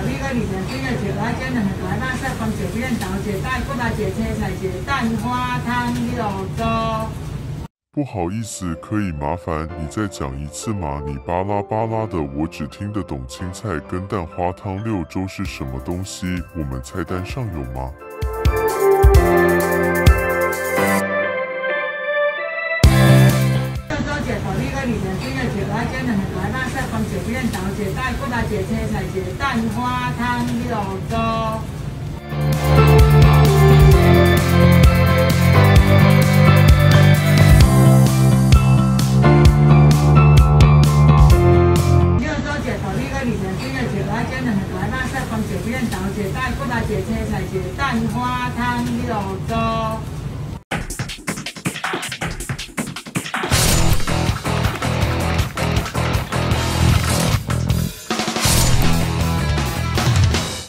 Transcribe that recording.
你个二条水个石仔煎两个大肉色，番茄片豆茄蛋，骨来茄青菜茄蛋花汤肉粥。 不好意思，可以麻烦你再讲一次吗？你巴拉巴拉的，我只听得懂青菜跟蛋花汤六粥是什么东西？我们菜单上有吗？ 六粥姐头，你个二条水个石仔煎两个大肉色，番茄片豆茄蛋，骨来茄青菜茄蛋花汤肉粥。煎两个大肉色，番茄片豆茄蛋，骨来茄青菜茄蛋花汤肉粥。